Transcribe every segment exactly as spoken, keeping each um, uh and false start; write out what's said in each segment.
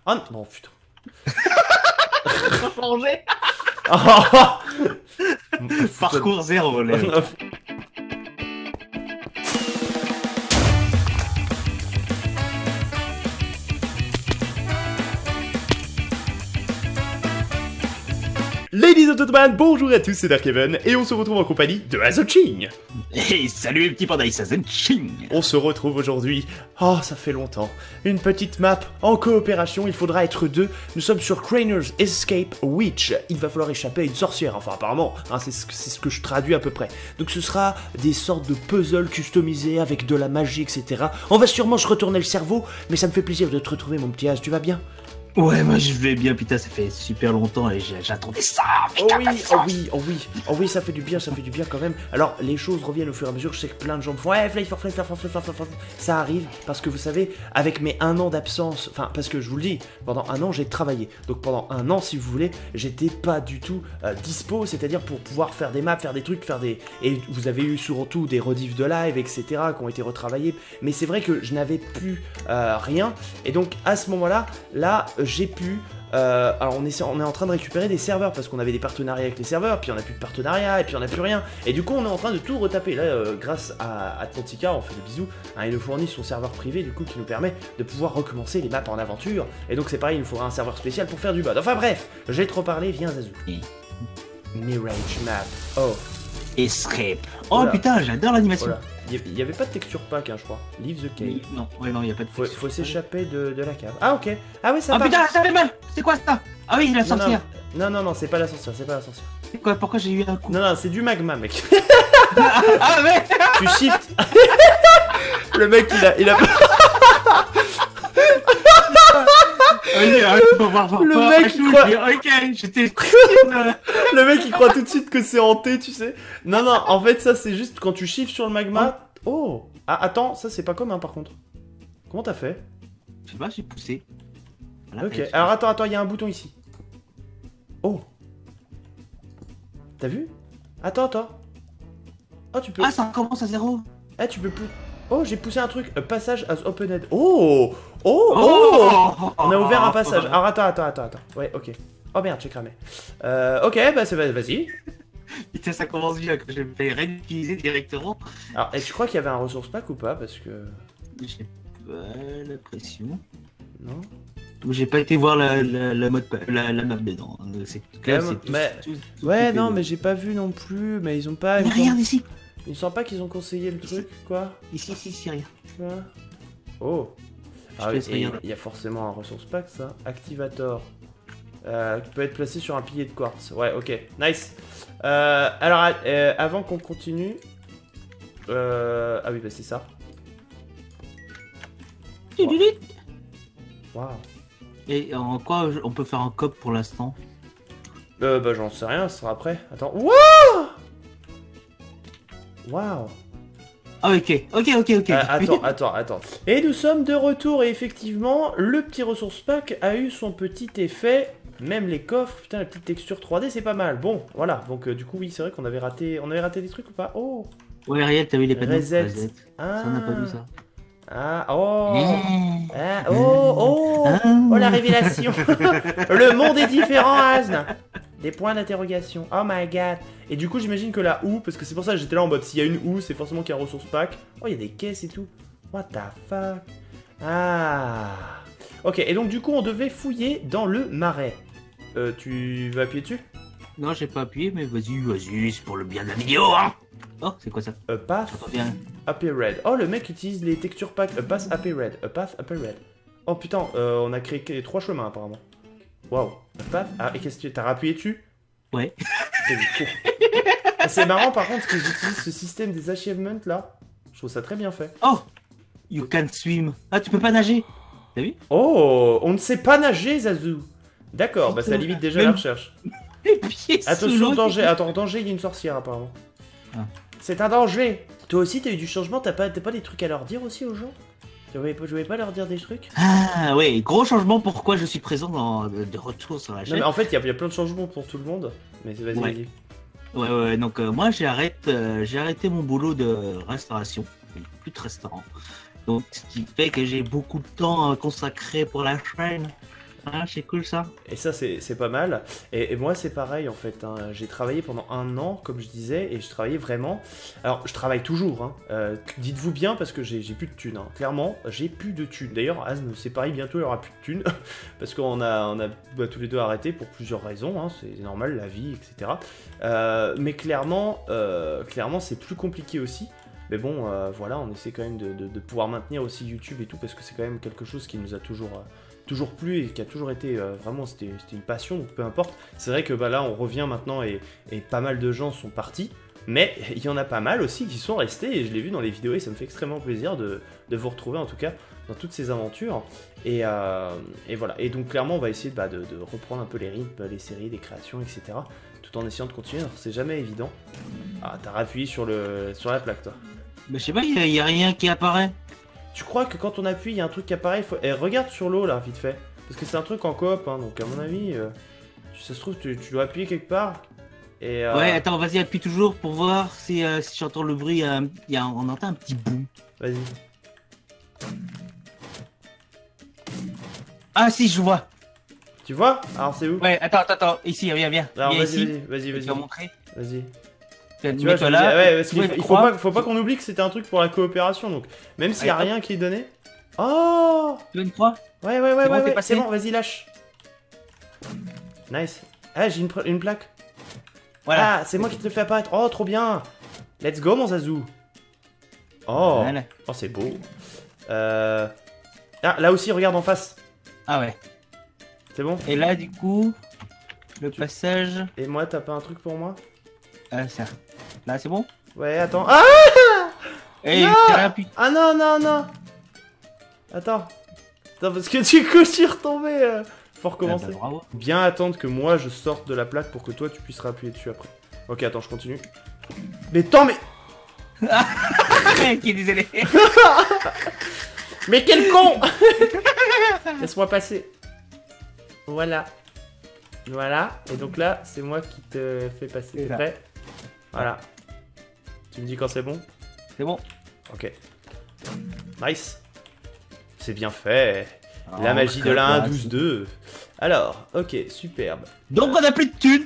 Ah non, putain. Faut changer. Oh Parcours zéro, là. Ladies and gentlemen, bonjour à tous, c'est Darkeven, et on se retrouve en compagnie de Azoching. Hey, salut les petits pandas, c'est Zenching. On se retrouve aujourd'hui, oh ça fait longtemps, une petite map en coopération, il faudra être deux, nous sommes sur Craner's Escape Witch, il va falloir échapper à une sorcière, enfin apparemment, hein, c'est ce, ce que je traduis à peu près. Donc ce sera des sortes de puzzles customisés avec de la magie, et cetera. On va sûrement se retourner le cerveau, mais ça me fait plaisir de te retrouver mon petit Az, tu vas bien? Ouais, moi je vais bien, putain, ça fait super longtemps et j'attendais ça. Oh oui, oh oui, oh oui, oh oui, ça fait du bien, ça fait du bien quand même. Alors, les choses reviennent au fur et à mesure, je sais que plein de gens me font « Ouais, Fly for Fly, Fly for Fly, Fly for Fly ». Ça arrive, parce que vous savez, avec mes un an d'absence, enfin, parce que je vous le dis, pendant un an, j'ai travaillé. Donc pendant un an, si vous voulez, j'étais pas du tout euh, dispo, c'est-à-dire pour pouvoir faire des maps, faire des trucs, faire des... Et vous avez eu surtout des rediffs de live, et cetera, qui ont été retravaillés. Mais c'est vrai que je n'avais plus euh, rien. Et donc, à ce moment-là, là, j'ai pu... Euh, alors on est, on est en train de récupérer des serveurs parce qu'on avait des partenariats avec les serveurs, puis on n'a plus de partenariat, et puis on n'a plus rien. Et du coup on est en train de tout retaper. Là euh, grâce à Atlantica, on fait des bisous, hein, il nous fournit son serveur privé du coup qui nous permet de pouvoir recommencer les maps en aventure. Et donc c'est pareil, il nous faudra un serveur spécial pour faire du mod. Enfin bref, j'ai trop parlé, viens Zazu. Mirage Map. Oh. Escape. Oh Voilà. putain, j'adore l'animation. Voilà. Il n'y avait pas de texture pack, hein, je crois. Leave the cave. Oui, non, ouais, non, y a pas de. Faut, faut s'échapper de, de la cave. Ah ok. Ah oui, ça Ah part. putain, ça fait mal. C'est quoi ça? Ah oui, la Non, sorcière. Non, non, non, c'est pas la sorcière, c'est pas la sorcière. C'est quoi? Pourquoi j'ai eu un coup? Non, non, c'est du magma, mec. Ah mais. Tu shift. Le mec, il a... Il a... Faut voir, voir, Le voir, mec, il croit- Ok, j'étais. Le mec, il croit tout de suite que c'est hanté, tu sais. Non, non, en fait, ça, c'est juste quand tu shifts sur le magma... Oh. Ah, attends, ça, c'est pas commun, par contre. Comment t'as fait? Je sais pas, j'ai poussé. Voilà, Ok, et- alors attends, attends, il y a un bouton ici. Oh. T'as vu? Attends, attends. Oh, tu peux... Ah, ça commence à zéro. Eh, tu peux plus... Oh, j'ai poussé un truc. A passage as opened. Oh. Oh, oh. On a ouvert un passage. Alors, attends, attends, attends, attends. Ouais, ok. Oh merde, j'ai cramé. Euh, ok, bah c'est vas-y. Putain, ça commence bien, que je vais réutiliser directement. Alors, et tu crois qu'il y avait un ressource pack ou pas? Parce que... J'ai pas l'impression. Non. J'ai pas été voir la, la, la, mode, la, la map dedans. C'est clair, Ouais, c'est tout- mais- tout- tout Ouais, coupé, non, là. mais j'ai pas vu non plus. Mais ils ont pas... Mais ils ont- regarde ici. Il me semble pas qu'ils ont conseillé le truc, quoi. Ici, ici, ici, rien. Tu vois. Oh. Je Ah te oui, laisse et regarder. il y a forcément un ressource pack, ça. Activator. Euh, qui peut être placé sur un pilier de quartz. Ouais, ok. Nice. Euh, alors, euh, avant qu'on continue... Euh... Ah oui, bah c'est ça. Waouh. Et en quoi je- on peut faire un cop pour l'instant? Euh, bah j'en sais rien, ce sera après. Attends. Waouh. Waouh. Ah ok, ok, ok, ok. Euh, attends, attends, attends. Et nous sommes de retour et effectivement, le petit ressource pack a eu son petit effet. Même les coffres, putain, la petite texture trois D, c'est pas mal. Bon, voilà. Donc euh, du coup, oui, c'est vrai qu'on avait raté, on avait raté des trucs ou pas? Oh. Ouais, Ariel, t'as vu les panneaux? Reset. Reset. Ah. Ça, on n'a pas vu ça. Ah. Oh. Mmh. Ah, oh. Oh. Ah. Oh la révélation. Le monde est différent, Asne. Des points d'interrogation. Oh my god. Et du coup, j'imagine que la houe, parce que c'est pour ça que j'étais là en mode s'il y a une houe, c'est forcément qu'il y a un ressource pack. Oh, il y a des caisses et tout. What the fuck. Ah. Ok, et donc du coup, on devait fouiller dans le marais. Euh, tu vas appuyer dessus? Non, j'ai pas appuyé, mais vas-y, vas-y, c'est pour le bien de la vidéo, hein. Oh, c'est quoi ça? A path J'entends bien. appeared. Oh, le mec utilise les textures pack. A path appeared. A path appeared. Oh putain, euh, on a créé que- trois chemins apparemment. Waouh. A path. Ah, et qu'est-ce que tu... T'as rappuyé dessus? Ouais. T'es du con. Ah, c'est marrant par contre que j'utilise ce système des achievements là. Je trouve ça très bien fait. Oh, you can swim. Ah, tu peux pas nager. T'as vu? Oh, on ne sait pas nager, Zazu. D'accord, bah ça Putain. limite déjà Même- la recherche. Les pieds sous Attention, l'eau. danger. Attends, danger, il y a une sorcière apparemment. Ah. C'est un danger. Toi aussi, t'as eu du changement, t'as pas, t'as pas des trucs à leur dire aussi aux gens? Je voulais pas, je voulais pas leur dire des trucs? Ah ouais, gros changement. Pourquoi je suis présent dans de, de retour sur la Non chaîne? mais en fait, il y, a- y a plein de changements pour tout le monde. Mais vas-y, Ouais. vas-y. Ouais, ouais, donc euh, moi j'ai arrêté, euh, j'ai arrêté mon boulot de restauration, plus de restaurant. Donc ce qui fait que j'ai beaucoup de temps euh, consacré pour la chaîne. Ah, c'est cool ça. Et ça, c'est c'est pas mal. Et, et moi, c'est pareil en fait, hein. J'ai travaillé pendant un an, comme je disais, et je travaillais vraiment. Alors, je travaille toujours, hein. Euh, dites-vous bien, parce que j'ai j'ai plus de thunes, hein. Clairement, j'ai plus de thunes. D'ailleurs, Asne, c'est pareil, bientôt il y aura plus de thunes. Parce qu'on a, on a bah, tous les deux arrêté pour plusieurs raisons, hein. C'est normal, la vie, et cetera. Euh, mais clairement, euh, clairement c'est plus compliqué aussi. Mais bon, euh, voilà, on essaie quand même de, de, de pouvoir maintenir aussi YouTube et tout, parce que c'est quand même quelque chose qui nous a toujours. Euh, toujours plu et qui a toujours été euh, vraiment c'était une passion, donc peu importe. C'est vrai que bah là on revient maintenant et, et pas mal de gens sont partis, mais il y en a pas mal aussi qui sont restés et je l'ai vu dans les vidéos et ça me fait extrêmement plaisir de, de vous retrouver en tout cas dans toutes ces aventures et, euh, et voilà. Et donc clairement on va essayer bah, de, de reprendre un peu les rythmes, les séries, les créations, et cetera. Tout en essayant de continuer, alors c'est jamais évident. Ah, t'as appuyé sur, le, sur la plaque toi. Bah je sais pas, il y, y a rien qui apparaît. Tu crois que quand on appuie, il y a un truc qui apparaît faut... Eh, regarde sur l'eau là, vite fait. Parce que c'est un truc en coop, hein, donc à mon avis, euh, ça se trouve, tu, tu dois appuyer quelque part. Et, euh... Ouais, attends, vas-y, appuie toujours pour voir si, euh, si j'entends le bruit. Euh, y a, on entend un petit bout. Vas-y. Ah si, je vois. Tu vois? Alors c'est où? Ouais, attends, attends, attends. Ici, viens, viens. Alors vas-y, vas-y, vas-y, vas-y. Je vais montrer. Vas-y. Tu vois, vois, là. Ouais, parce qu'il ouais, faut, il faut pas, faut pas qu'on oublie que c'était un truc pour la coopération, donc même s'il y a Allez, rien qui est donné. Oh! Tu veux une croix? Ouais, ouais, ouais, bon, ouais, t'es ouais. passé C'est bon, vas-y, lâche. Nice. Ah, j'ai une, une plaque. Voilà. Ah, c'est moi qui te le fais apparaître. Oh, trop bien. Let's go, mon Zazou. Oh, Voilà. oh c'est beau. Euh... Ah, là aussi, regarde en face. Ah ouais. C'est bon? Et là, du coup, le Tu- passage. Et moi, t'as pas un truc pour moi? Ah, ça. Là, c'est bon? Ouais, attends. Ah! Et Non t'as appuyé. Ah non, non, non. Attends. Attends, parce que du coup, je suis retombé. euh. Faut recommencer. Ah bah, bravo. Bien attendre que moi, je sorte de la plaque pour que toi, tu puisses appuyer dessus après. Ok, attends, je continue. Mais tant, mais... Qui est désolé. Mais quel con! Laisse-moi passer. Voilà. Voilà. Et donc là, c'est moi qui te fais passer. C'est T'es ça. prêt? Voilà. Tu me dis quand c'est bon? C'est bon. Ok. Nice. C'est bien fait. La Oh, magie de très la un classe. douze deux. Alors, ok, superbe. Donc on a plus de thunes.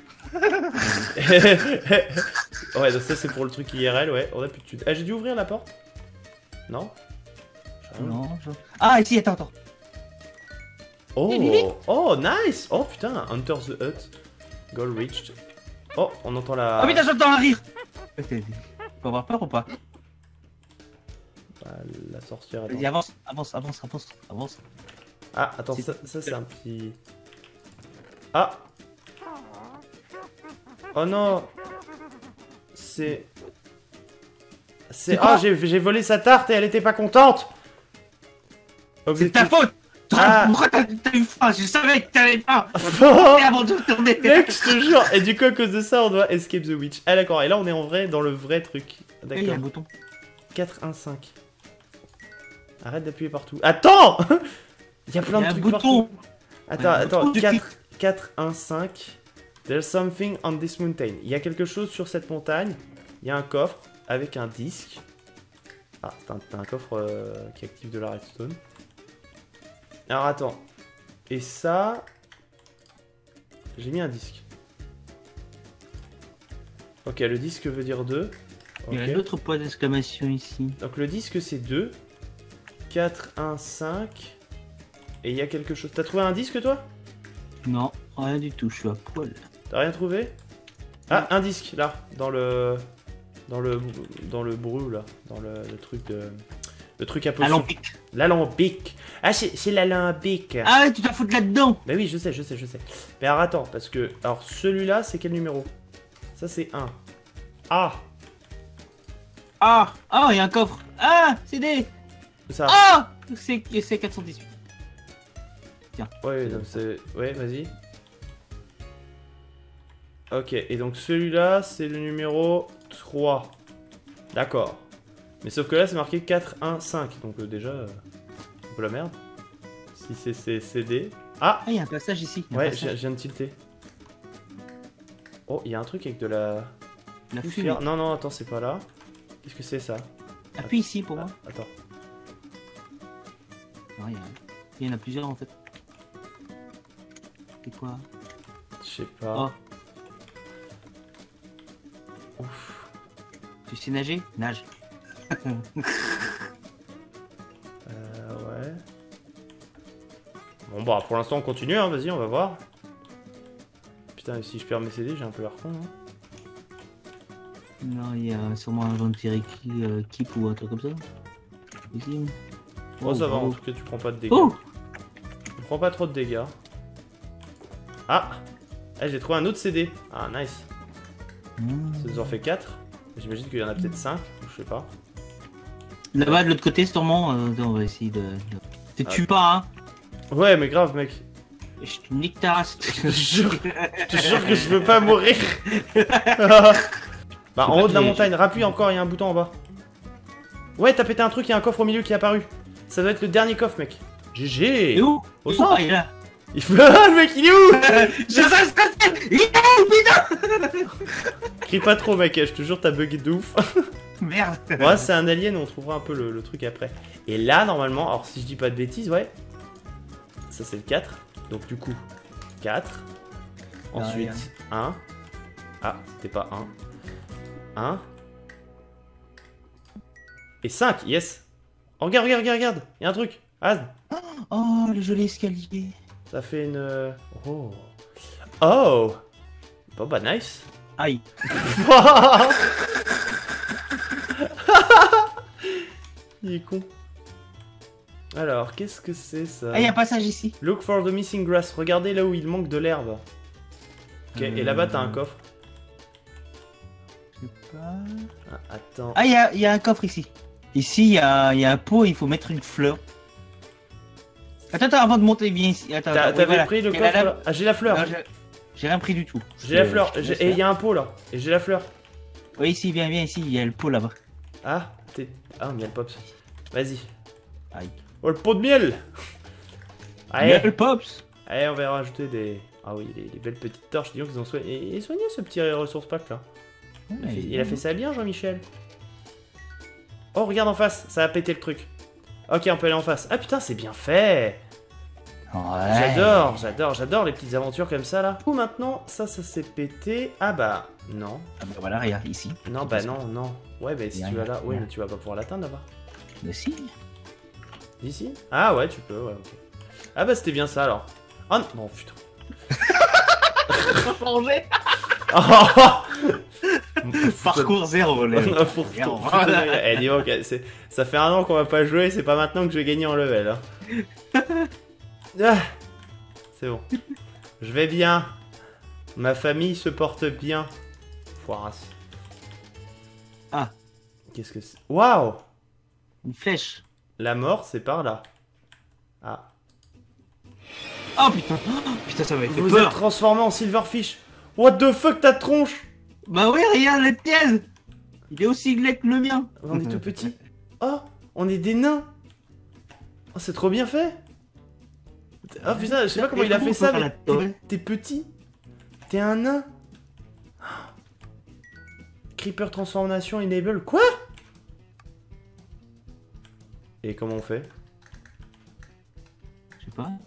Ouais, donc ça c'est pour le truc I R L, ouais, on a plus de thunes. Ah, j'ai dû ouvrir la porte? Non? Non, je... Ah, ici, attends, attends. Oh, oh, nice! Oh putain, Enter the Hut. Goal reached. Oh, on entend la... Oh putain, j'entends un rire. Faut avoir peur ou pas? Ah, la sorcière. attends. Vas-y, avance, avance, avance, avance, avance. Ah, attends, C'est- ça, ça c'est un petit... Ah! Oh non! C'est... C'est... C'est quoi? Ah, j'ai j'ai volé sa tarte et elle était pas contente! C'est Objectif- ta faute. Ah. Pourquoi t'as t'as eu faim? Je savais que t'avais faim. Oh, Et avant de tourner. mec, je te jure! Et du coup, à cause de ça, on doit escape the witch. Ah d'accord, et là on est en vrai, dans le vrai truc. Il y a un D'accord. bouton. quatre un cinq. Arrête d'appuyer partout. Attends! Il y a plein Il y de a un trucs bouton. partout. Attends, Un attends, bouton de quatre, quatre, un, cinq. There's something on this mountain. Il y a quelque chose sur cette montagne. Il y a un coffre avec un disque. Ah, c'est un, c'est un coffre euh, qui active de la redstone. Alors attends. Et ça... J'ai mis un disque. Ok, le disque veut dire deux. Il y a Ok. un autre point d'exclamation ici. Donc le disque c'est deux. quatre, un, cinq. Et il y a quelque chose. T'as trouvé un disque toi? Non, rien du tout, je suis à poil. T'as rien trouvé? Ah, un disque là, dans le. Dans le. Dans le brou là. Dans le, le truc de. Le truc à potion. Alambic. L'alambic. Ah, c'est c'est l'alambic. Ah ouais, tu t'en fous de là-dedans. Bah oui, je sais, je sais, je sais. Mais alors attends, parce que. Alors celui-là, c'est quel numéro? Ça c'est un. Ah! Ah, ah, il y a un coffre. Ah, c'est des. Ça. Ah, c'est c'est quatre cent dix-huit. Ouais, donc c'est. Ouais, vas-y. Ok, et donc celui-là, c'est le numéro trois. D'accord. Mais sauf que là, c'est marqué quatre, un, cinq. Donc euh, déjà, euh, un peu la merde. Si c'est c'est C D. Ah! Ah, il y a un passage ici. il y a un Ouais, passage. je je viens de tilter. Oh, il y a un truc avec de la... La fumée. poussière. Non, non, attends, c'est pas là. Qu'est-ce que c'est ça? Appuie ici pour moi. Ah, attends. Non, il y, a... il y en a plusieurs en fait. C'était quoi? Je sais pas. Oh. Tu sais nager? Nage. Euh, ouais. Bon bah pour l'instant on continue, hein, vas-y on va voir. Putain, si je perds mes C D, j'ai un peu l'air con. Hein. Non, il y a sûrement un vampire euh, keep ou un truc comme ça. Possible. Oh, Oh, ça va, oh. en tout cas tu prends pas de dégâts. Oh, Tu prends pas trop de dégâts. Ah, eh, j'ai trouvé un autre C D. Ah nice. Mmh. Ça nous en fait quatre. J'imagine qu'il y en a peut-être cinq, je sais pas. Là-bas de l'autre côté sûrement, euh, on va essayer de... de... Te Ah. tue pas, hein. Ouais mais grave mec. Je te nique ta race. Je te jure, je te jure que je veux pas mourir. Bah en haut de la montagne, rappuie encore, il y a un bouton en bas. Ouais, t'as pété un truc, il y a un coffre au milieu qui est apparu. Ça doit être le dernier coffre mec. G G. Et où? Au Oh, centre. il est là. Il fait... Ah, le mec il est où? Je sais, il est où, putain? Crie pas trop mec, je te jure t'as bugué de ouf. Merde. Ouais, c'est un alien, on trouvera un peu le, le truc après. Et là, normalement, alors si je dis pas de bêtises, ouais. Ça c'est le quatre. Donc du coup, quatre. Ensuite, un. Ah, c'était pas un. un. Et cinq, yes. Oh, regarde, regarde, regarde, regarde. Il y a un truc. Az. Oh, le joli escalier. Ça fait une... Oh. Oh. Bon bah nice. Aïe. Il est con. Alors, qu'est-ce que c'est ça? Ah, il y a un passage ici. Look for the missing grass. Regardez là où il manque de l'herbe. Ok, Euh... et là-bas t'as un coffre. Je sais pas. Ah, attends. Ah, il y a, y a un coffre ici. Ici, il y a, y a un pot, il faut mettre une fleur. Attends, attends, avant de monter, viens ici. Attends, T'as- attends, T'avais oui, voilà. pris le Et coffre là, là- là. Ah, j'ai la fleur. Non, j'ai- J'ai rien pris du tout. J'ai la Je- fleur. je te J'ai- laisse Et il y faire. a un pot là. Et j'ai la fleur. Oui, ici, viens, viens, ici, il y a le pot là-bas. Ah, t'es. Ah, miel pops. Vas-y. Aïe. Oh, le pot de miel. Il y a Allez, le pops. allez, on va rajouter des. Ah oui, les, les belles petites torches. Disons qu'ils ont soigné. Et soigné ce petit ressource pack là. Il a fait, il a fait ça bien, Jean-Michel. Oh, regarde en face. Ça a pété le truc. Ok, on peut aller en face. Ah putain, c'est bien fait. Ouais. J'adore, j'adore, j'adore les petites aventures comme ça là. Ou maintenant, ça, ça s'est pété. Ah bah, non. Ah bah voilà, regarde, ici. Non, bah non, non. Ouais, bah si Rien, tu vas là, rien. ouais, mais tu vas pas pouvoir l'atteindre là-bas. Mais si. D'ici? Ah ouais, tu peux, ouais, ok. Ah bah c'était bien ça alors. Oh non, putain. Changer. Oh Parcours zéro, là. Faut retourner. Eh, dis donc, c'est- ça fait un an qu'on va pas jouer, c'est pas maintenant que je vais gagner en level. Hein. Ah, c'est bon. Je vais bien. Ma famille se porte bien. Foirasse. Ah. Qu'est-ce que c'est? Waouh! Une flèche. La mort, c'est par là. Ah. Oh putain. Oh, putain, ça m'a fait Vous peur. êtes transformé en Silverfish. What the fuck, ta tronche? Bah oui, regarde la tienne. Il est aussi laid que le mien. On est tout petit. Oh, on est des nains. Oh, c'est trop bien fait. Oh putain, je sais pas comment il a fait ça, mais t'es- t'es petit. T'es un nain. Creeper transformation enable. Quoi? Et comment on fait? Je sais pas.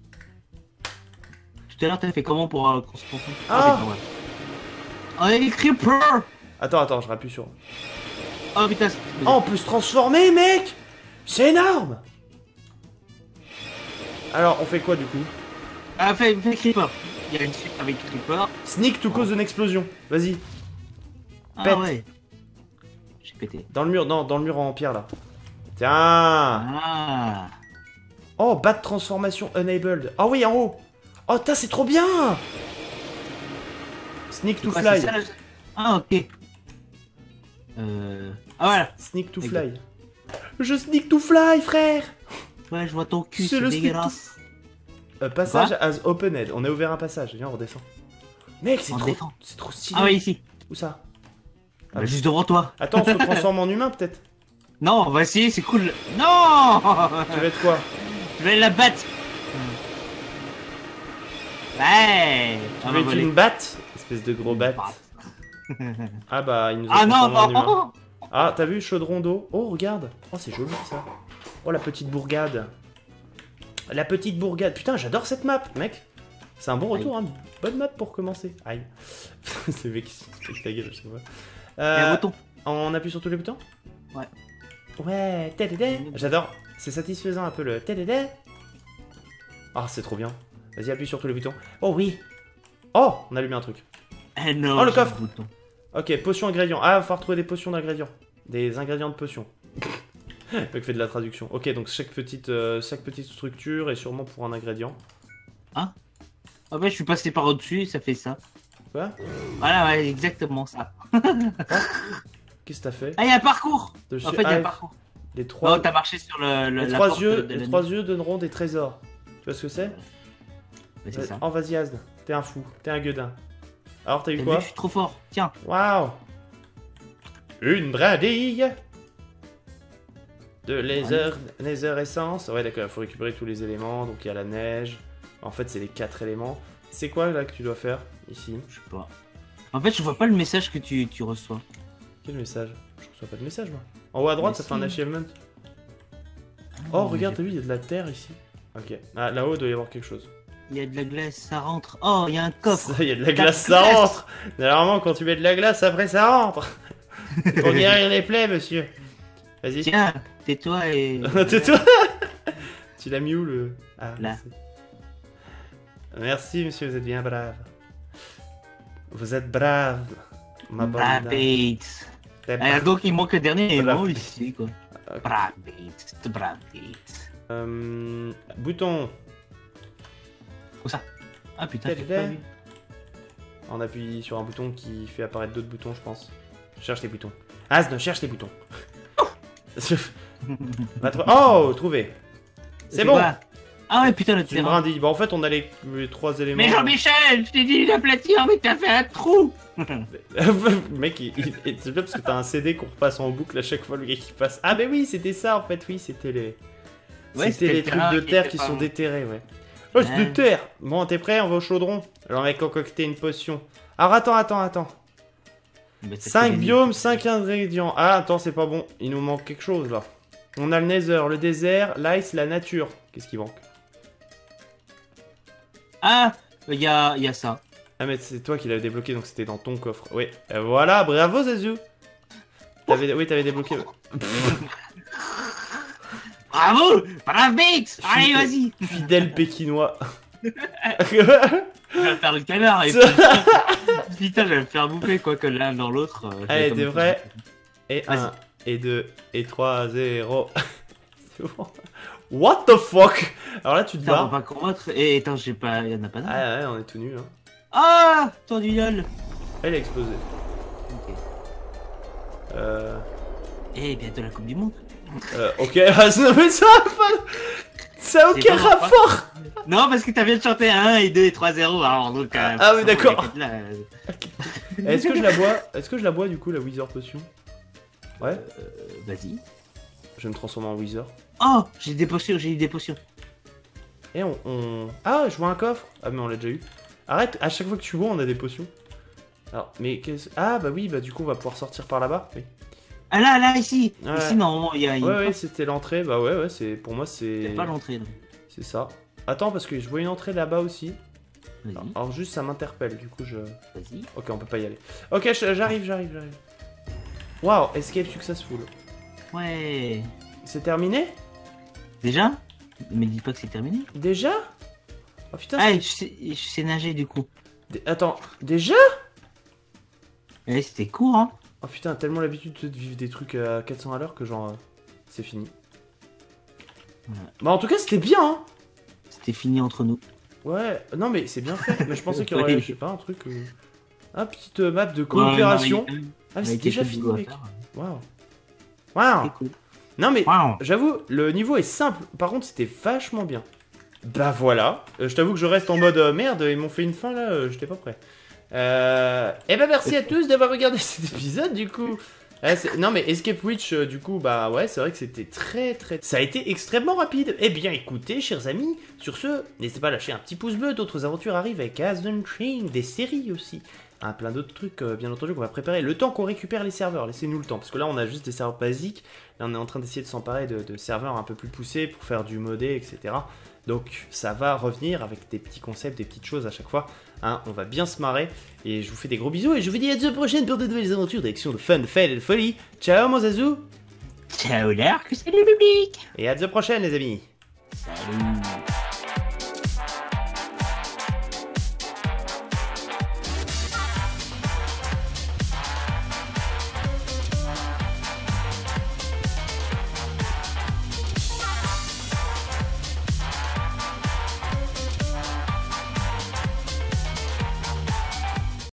Tout à l'heure, t'as fait comment pour euh, qu'on se confond? Ah. putain, ouais. Oh, il y a Creeper. Attends, attends, je rappuie sur. Oh putain. c'est- Oh, on peut se transformer, mec. C'est énorme. Alors, on fait quoi du coup? Ah, fais, fais Creeper. Il y a une suite avec Creeper. Sneak to cause une explosion. Vas-y. Ah Pète. ouais. J'ai pété. Dans le mur, non, dans le mur en pierre là. Tiens. Ah. Oh, bat transformation enabled. Ah oui, en haut. Oh, putain, c'est trop bien. Sneak to Quoi, fly. c'est ça, le- Ah ok. Euh... Ah voilà. Sneak to Exact. fly. Je sneak to fly, frère. Ouais, je vois ton cul, C'est c'est le sneak dégueulasse. Euh, passage as opened. On a ouvert un passage. Viens, on redescend. Mec, c'est On trop, descend. c'est trop stylé. Ah ouais, ici. Où ça? Bah, juste devant toi. Attends, on se transforme en humain peut-être. Non, on va essayer, c'est cool. Non. Tu vas être quoi? Je vais la battre. Ouais. Tu On veux va être voler. une batte? Espèce de gros batte. Ah bah, il nous a Ah non, transformé en humain. non. Ah, t'as vu, chaudron d'eau? Oh, regarde. Oh, c'est joli ça. Oh, la petite bourgade. La petite bourgade. Putain, j'adore cette map, mec. C'est un bon retour, hein. Bonne map pour commencer. Aïe. C'est le mec qui se fait ta gueule, je sais pas. Il y a un bouton. On appuie sur tous les boutons? Ouais. Ouais, tédédé. J'adore. C'est satisfaisant un peu le tédédé. Ah, c'est trop bien. Vas-y, appuie sur tous les boutons. Oh oui. Oh, on a allumé un truc. Eh non, oh, le coffre. bouton. Ok, potions ingrédients. Ah, il va falloir trouver des potions d'ingrédients. Des ingrédients de potions. Le mec fait de la traduction. Ok, donc chaque petite, euh, chaque petite structure est sûrement pour un ingrédient. Hein? Ah bah je suis passé par au-dessus et ça fait ça. Quoi? Voilà, ouais, exactement ça. Qu'est-ce que t'as fait? Ah, il y a un parcours. Dessus. En fait, il y a Ah, un parcours. Les trois, Oh, t'as marché sur le, le les la trois porte yeux, de les la trois nuit. yeux donneront des trésors. Tu vois ce que c'est? Ouais, c'est ça. Oh, vas-y, Asd. T'es un fou. T'es un gueudin. Alors, t'as eu T'as quoi? vu, je suis trop fort. Tiens. Waouh! Une brindille de laser, laser essence. Ouais, d'accord, il faut récupérer tous les éléments. Donc, il y a la neige. En fait, c'est les quatre éléments. C'est quoi là que tu dois faire ici? Je sais pas. En fait, je vois pas le message que tu, tu reçois. Quel message? Je reçois pas de message, moi. En haut à droite, Mais ça si. fait un achievement. Ah, Oh, regarde, j'ai- t'as vu, il y a de la terre ici. Ok. Ah, là-haut, il doit y avoir quelque chose. Il y a de la glace, ça rentre. Oh, il y a un coffre. Ça, il y a de la La glace, ça glace. rentre. Normalement, quand tu mets de la glace, après ça rentre. Pour guérir les plaies, monsieur. Vas-y. Tiens, tais-toi et. Tais-toi. Tu l'as mis où le... Ah, Là. merci. Merci, monsieur, vous êtes bien brave. Vous êtes brave, ma bonne Brave dame. Bates. T'es Ah, brave. donc il manque le dernier Brave. mot ici, quoi. Ok. Brave Bates. Brave Bates. Euh, bouton. Où ça? Ah putain, Tel j'ai pas est. vu. On appuie sur un bouton qui fait apparaître d'autres boutons, je pense. Cherche les boutons. Asne, cherche les boutons. Va trou- Oh, trouvé. C'est bon. quoi? Ah ouais, putain, le C'est une terrain. brindille. Bah en fait, on a les, les trois éléments. Mais Jean-Michel, je t'ai dit d'aplatir, mais t'as fait un trou. Le mec, il, il- c'est bien parce que t'as un C D qu'on repasse en boucle à chaque fois le gars qui passe. Ah, mais oui, c'était ça en fait, oui, c'était les. Ouais, c'était c'était les le trucs terrain de qui terre était qui pas sont bon. déterrés, ouais. Oh, c'est de Ouais. terre. Bon, t'es prêt? On va au chaudron. Alors, on va concocter une potion. Alors, attends, attends, attends. cinq biomes, cinq ingrédients. Ah, attends, c'est pas bon. Il nous manque quelque chose là. On a le Nether, le désert, l'ice, la nature. Qu'est-ce qui manque? Ah, il y a, il y a ça. Ah, mais c'est toi qui l'avais débloqué, donc c'était dans ton coffre. Oui, euh, voilà, bravo Zazu. T'avais... Oui, t'avais débloqué. Bravo, brave Bates. Allez, Fidèle- vas-y. Fidèle pékinois. Je vais faire le canard et puis... Putain, je vais me faire bouffer quoi que l'un dans l'autre. euh, je vais Allez, comme- t'es vrai? Et Vas-y. un, et deux, et trois, zéro. C'est bon. What the fuck? Alors là, tu te Putain, on va barres. pas combattre. Et attends, j'ai pas... Il y en a pas d'autres. Ah ouais, on est tout nus. Hein. Ah, ton duel. Elle a explosé. Ok. Euh... Et bientôt la Coupe du Monde. euh ok, ah, non, mais ça a pas... Ça a C'est aucun vraiment rapport. Non, parce que t'as bien de chanter un et deux et trois zéro. Alors donc. euh, Ah oui, forcément, d'accord. les quatre là, euh, Est-ce que je la bois? Est-ce que je la bois du coup, la Wither Potion? Ouais, euh, Vas-y. je vais me transformer en Wither. Oh, j'ai des potions, j'ai eu des potions. Et on, on... Ah, je vois un coffre. Ah, mais on l'a déjà eu. Arrête, à chaque fois que tu vois, on a des potions. Alors, mais qu'est-ce... Ah, bah oui, bah du coup, on va pouvoir sortir par là-bas. Oui. Ah là, là, ici. Ouais. Ici, normalement, il y a une Ouais, ouais, porte. c'était l'entrée. Bah ouais, ouais, c'est... Pour moi, c'est... C'est pas l'entrée. là. C'est ça. Attends, parce que je vois une entrée là-bas aussi. Vas-y, Alors juste, ça m'interpelle, du coup, je... vas-y. Ok, on peut pas y aller. Ok, je- j'arrive, j'arrive, j'arrive. Waouh, escape successful. Ouais. C'est terminé? Déjà? Mais dis pas que c'est terminé. Déjà? Oh putain, Ah, je sais, je sais nager du coup. c'est- Attends, déjà? Ouais, c'était court, hein. Oh putain, tellement l'habitude de vivre des trucs à quatre cents à l'heure que genre... euh, c'est fini. Ouais. Bah en tout cas, c'était bien, hein. C'était fini entre nous. Ouais, non mais c'est bien fait. Mais je pensais qu'il y aurait, Oui. je sais pas, un truc... Euh... Un petite euh, map de coopération. Ouais, non, mais- Ah, mais c'est avec déjà quelques fini, vidéos à mec. faire. Waouh. Waouh. C'est cool. Non mais, Waouh. j'avoue, le niveau est simple. Par contre, c'était vachement bien. Bah voilà. Euh, je t'avoue que je reste en mode euh, merde, ils m'ont fait une fin là, euh, j'étais pas prêt. Euh... Et bah merci à tous d'avoir regardé cet épisode du coup. Euh, c'est- non mais Escape Witch euh, du coup bah ouais c'est vrai que c'était très très... Ça a été extrêmement rapide. Eh bien écoutez chers amis, sur ce, n'hésitez pas à lâcher un petit pouce bleu, d'autres aventures arrivent avec Asden Chain, des séries aussi. à plein d'autres trucs, euh, bien entendu, qu'on va préparer. Le temps qu'on récupère les serveurs, laissez-nous le temps. Parce que là, on a juste des serveurs basiques. Là, on est en train d'essayer de s'emparer de, de serveurs un peu plus poussés pour faire du modé, et cetera. Donc, ça va revenir avec des petits concepts, des petites choses à chaque fois. Hein, on va bien se marrer. Et je vous fais des gros bisous. Et je vous dis à la prochaine pour de nouvelles aventures d'action, de fun, de fail et de folie. Ciao, mon Zazou. Ciao, l'arc, salut le public. Et à la prochaine, les amis. Salut.